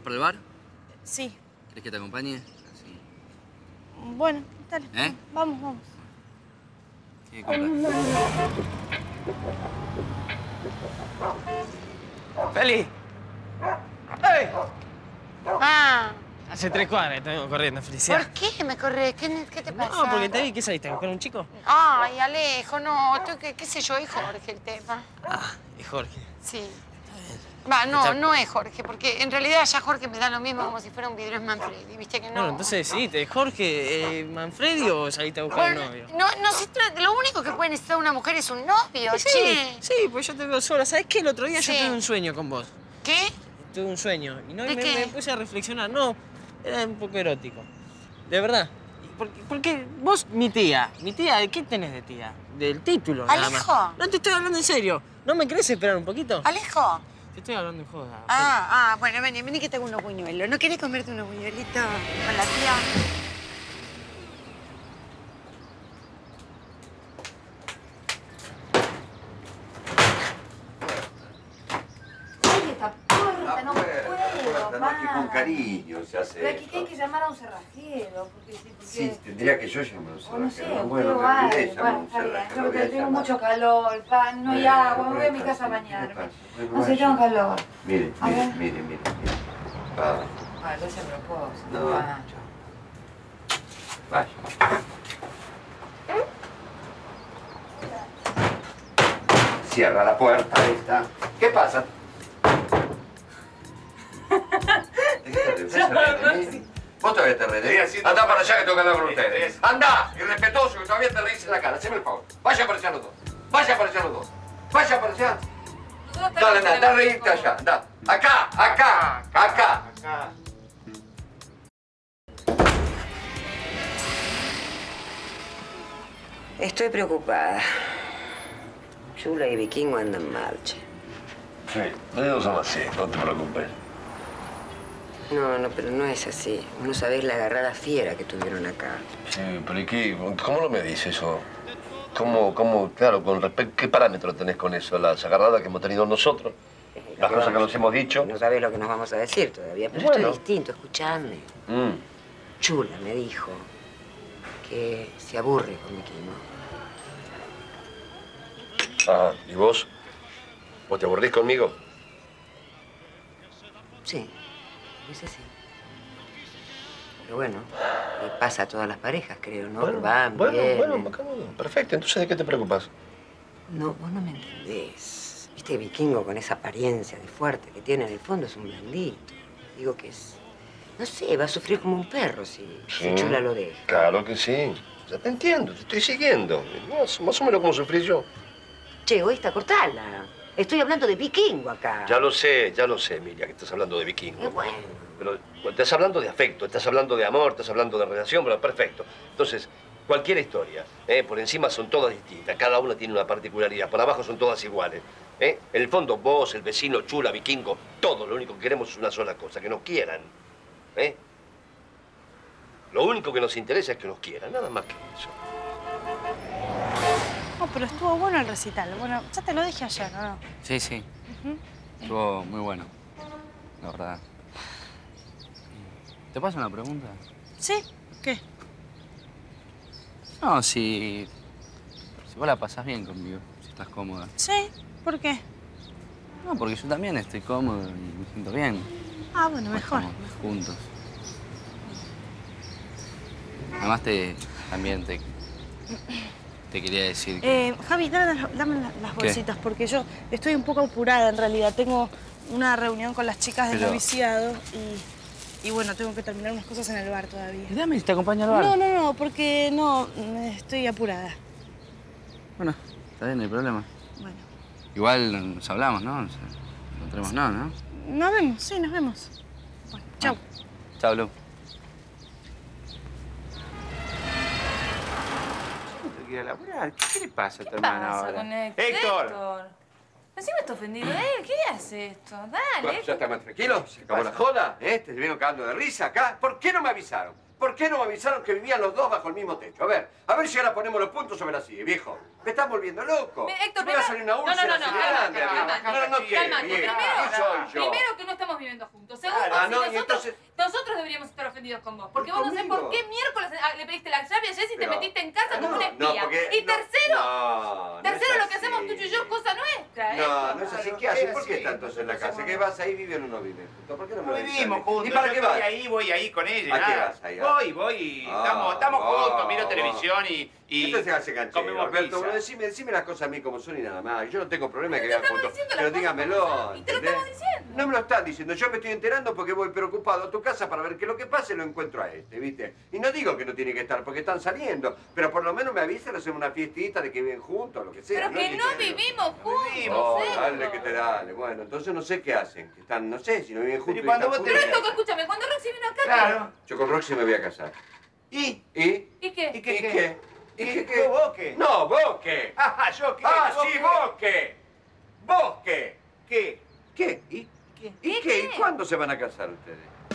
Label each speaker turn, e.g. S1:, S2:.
S1: para el bar?
S2: Sí.
S1: ¿Querés que te acompañe? Así.
S2: Bueno, dale.
S1: ¿Eh?
S2: Vamos, vamos.
S1: ¿Qué compras?
S3: ¡Feli! ¡Ey!
S2: Ah,
S3: Hace 3 cuadras te vengo corriendo, felicidad.
S2: ¿por qué me corres? ¿Qué te pasa?
S3: No, porque te vi. ¿Qué saliste? ¿A buscar un chico?
S2: Ay, Alejo, no. ¿Qué sé yo? Es Jorge el tema.
S3: Ah, es Jorge.
S2: Sí. Va, no es Jorge, porque en realidad ya Jorge me da lo mismo como si fuera un vidrio Manfredi, ¿viste que no?
S3: Bueno, entonces decidite, ¿Jorge, Manfredi o saliste a buscar un novio?
S2: No se trata, lo único que puede necesitar una mujer es un novio,
S3: Sí,
S2: che.
S3: sí, pues yo te veo sola. ¿Sabes qué? El otro día yo
S2: Sí.
S3: tuve un sueño con vos.
S2: ¿Qué?
S3: Tuve un sueño y no
S2: ¿De
S3: me,
S2: qué?
S3: me puse a reflexionar. No, era un poco erótico. De verdad. Porque vos, mi tía, ¿de qué tenés de tía? Del título, nada más.
S2: Alejo.
S3: No te estoy hablando en serio. ¿No me querés esperar un poquito?
S2: Alejo.
S3: Te estoy hablando en joda.
S2: Bueno, vení que te hago unos buñuelos. ¿No querés comerte unos buñuelitos con la tía?
S4: Esta puerta, no puedo,
S5: No, que con
S4: mamá.
S5: cariño se hace.
S4: Pero aquí hay que llamar a un cerrajero, porque
S5: Sí, tendría que yo llamar a un
S4: o no sé,
S5: cerrajero.
S4: usted
S5: Bueno,
S4: o
S5: me olvidé
S4: algo.
S5: llamar a
S4: Bueno,
S5: un
S4: está bien,
S5: cerrajero.
S4: porque
S5: voy a
S4: tengo
S5: llamar.
S4: mucho calor, no hay
S5: Bueno,
S4: agua, me voy a mi
S5: bueno,
S4: casa a
S5: ¿qué
S4: bañarme.
S5: pasa? Bueno,
S4: No sé,
S5: vaya.
S4: tengo calor.
S5: Mire,
S4: A ver.
S5: mire. Va,
S4: Bueno, yo siempre puedo,
S5: No.
S4: Pancho.
S5: vaya. Cierra la puerta esta. ¿Qué pasa? Vos todavía te reís. Andá para allá que tengo que hablar con ustedes. Andá, irrespetuoso, que todavía te reís en la cara. Haceme el favor. Vaya para allá los dos. Vaya para allá los dos. Vaya para allá. Dale, andá a reírte allá. Andá. Acá.
S6: Estoy preocupada. Chula y Vikingo andan mal, che.
S7: Sí, ellos son así, no te preocupes.
S6: No, pero no es así. Vos no sabés la agarrada fiera que tuvieron acá.
S7: Sí, pero ¿y qué? ¿Cómo lo medís eso? Claro, con respecto, ¿qué parámetro tenés con eso? Las agarradas que hemos tenido nosotros, las cosas que nos hemos dicho.
S6: No sabés lo que nos vamos a decir todavía, pero
S7: Bueno.
S6: esto es distinto, escuchadme. Chula me dijo que se aburre con Vikingo.
S7: Ah, ¿y vos? ¿Vos te aburrís conmigo?
S6: Sí, es así. Pero bueno, le pasa a todas las parejas, creo, ¿no? Van, vienen.
S7: Bacano, perfecto. Entonces, ¿de qué te preocupas?
S6: No, vos no me entendés. Viste, Vikingo con esa apariencia de fuerte que tiene en el fondo es un blandito. Digo que es... No sé, va a sufrir como un perro si Chula lo deja.
S7: Claro que sí. Ya te entiendo, te estoy siguiendo. Más o menos como sufrí yo.
S6: Che, egoísta, cortala. Estoy hablando de Vikingo acá.
S7: Ya lo sé, Emilia, que estás hablando de Vikingo.
S6: Bueno.
S7: Pero estás hablando de afecto, estás hablando de amor, estás hablando de relación, pero perfecto. Entonces, cualquier historia, por encima son todas distintas, cada una tiene una particularidad, por abajo son todas iguales. En el fondo, vos, el vecino, Chula, Vikingo, todos lo único que queremos es una sola cosa, que nos quieran. Lo único que nos interesa es que nos quieran, nada más que eso.
S2: No, pero estuvo bueno el recital. Bueno, ya te lo dije ayer, ¿o no?
S1: Sí. Estuvo muy bueno, la verdad. ¿Te paso una pregunta?
S2: ¿Sí? ¿Qué?
S1: No, si vos la pasás bien conmigo, si estás cómoda.
S2: Sí, ¿por qué?
S1: No, porque yo también estoy cómodo y me siento bien.
S2: Ah, bueno, mejor.
S1: Estamos juntos. Además, también te quería decir que...
S2: Javi, dame las bolsitas, porque yo estoy un poco apurada en realidad. Tengo una reunión con las chicas del noviciado y bueno, tengo que terminar unas cosas en el bar todavía.
S1: Dame, te acompaño al bar.
S2: No, porque no, estoy apurada.
S1: Bueno, está bien, no hay problema.
S2: Bueno.
S1: Igual nos hablamos, ¿no? Nos encontremos, ¿no?
S2: Nos vemos, sí, nos vemos. Bueno, chau.
S1: Chau, Lu.
S8: Ir a laburar. ¿Qué le pasa a tu hermana ahora?
S9: Con
S8: ¡Héctor!
S9: Encima está ofendido él. ¿Qué hace esto? Dale.
S5: ¿Ya está más tranquilo? ¿Se acabó la joda? ¿Te vieron cagando de risa acá? ¿Por qué no me avisaron? ¿Por qué no me avisaron que vivían los dos bajo el mismo techo? A ver si ahora ponemos los puntos sobre las sillas, viejo. Me estás volviendo loco.
S9: Héctor,
S5: me va a salir una úlcera así grande,
S9: cálmate.
S5: viejo.
S9: Primero que no estamos viviendo juntos. Segundo, nosotros deberíamos estar ofendidos con vos. Porque vos no sé por qué miércoles le pediste la llave a Jessy y te metiste en casa como un espía. Y tercero, lo que hacemos tú y yo es cosa nuestra, ¿eh?
S5: No es así. ¿Qué haces? ¿Por qué están entonces en la casa? ¿Qué vas ahí? ¿Viven o no viven juntos? ¿Por qué no me
S8: vivimos juntos.
S5: ¿Y para qué vas?
S8: Voy ahí con ella.
S5: ¿A qué vas ahí?
S8: Voy. Estamos juntos, miro televisión y
S5: Entonces hace canchero,
S8: comemos
S5: Alberto.
S8: pizza.
S5: Decime las cosas a mí como son y nada más. Yo no tengo problema que
S9: Pero
S5: vean
S9: te
S5: juntos.
S9: estamos diciendo
S5: Pero
S9: las
S5: dígamelo,
S9: cosas como son. Y te lo estamos diciendo.
S5: No me lo están diciendo. Yo me estoy enterando porque voy preocupado a tu casa para ver que lo que pase lo encuentro a este, ¿viste? Y no digo que no tiene que estar porque están saliendo, pero por lo menos me avisan, hacemos una fiestita de que viven juntos, lo que sea.
S9: Pero que no vivimos juntos.
S5: Oh, dale que te dale. Bueno, entonces no sé qué hacen. Que están, no sé, si no viven juntos.
S9: Pero esto que escúchame, cuando Roxy vino acá.
S8: Claro.
S5: Yo con Roxy me voy a casar.
S8: ¿Y?
S9: ¿Y qué?
S8: ¿Y qué?
S5: ¿Vos qué? No, vos qué.
S8: Ah, ¿yo qué?
S5: Ah, sí, vos qué. ¿Vos qué?
S8: ¿Qué?
S5: ¿Qué? ¿Y qué? ¿Y cuándo se van a casar ustedes?